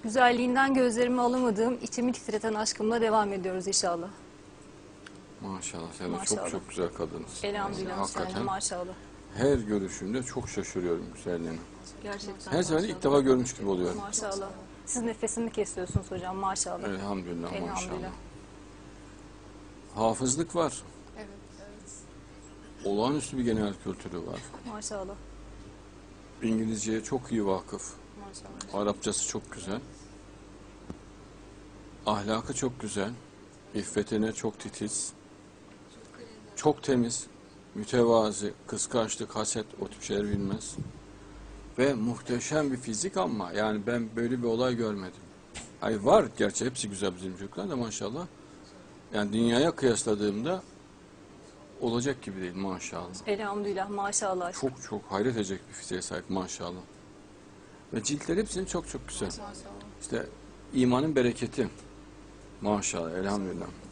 Güzelliğinden gözlerimi alamadığım, içimi titreten aşkımla devam ediyoruz inşallah. Maşallah sen de Maşallah. çok güzel kadınsın. Elhamdülillah Hakikaten Hüseyin, maşallah. her görüşümde çok şaşırıyorum güzelliğine. Gerçekten Her seferinde ilk defa görmüş gibi oluyorum. maşallah. Siz nefesimi kesiyorsunuz hocam, maşallah. Elhamdülillah, Elhamdülillah. maşallah. Hafızlık var. Olağanüstü bir genel kültürü var. Maşallah. İngilizceye çok iyi vakıf. Maşallah. Arapçası çok güzel. Ahlakı çok güzel. İffetine çok titiz. Çok temiz. Mütevazi, kıskançlık, haset o tip şeyler bilmez. Ve muhteşem bir fizik ama yani ben böyle bir olay görmedim. Ay var gerçi hepsi güzel bizim çocuklar da maşallah. Yani dünyaya kıyasladığımda olacak gibi değil maşallah. Elhamdülillah, maşallah. Çok çok hayret edecek bir fiziğe sahip maşallah. Ve ciltler hepsinin çok çok güzel. İşte imanın bereketi. Maşallah elhamdülillah.